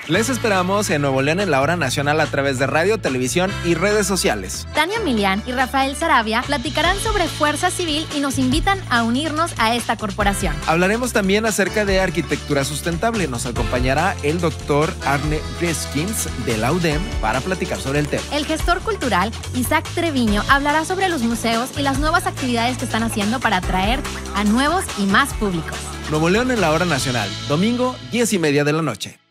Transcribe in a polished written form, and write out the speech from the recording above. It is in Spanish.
Les esperamos en Nuevo León en la hora nacional a través de radio, televisión y redes sociales. Tania Milián y Rafael Sarabia platicarán sobre Fuerza Civil y nos invitan a unirnos a esta corporación. Hablaremos también acerca de arquitectura sustentable. Nos acompañará el doctor Arne Reskins de la UDEM para platicar sobre el tema. El gestor cultural Isaac Treviño hablará sobre los museos y las nuevas actividades que están haciendo para atraer a nuevos y más públicos. Nuevo León en la hora nacional, domingo 10:30 de la noche.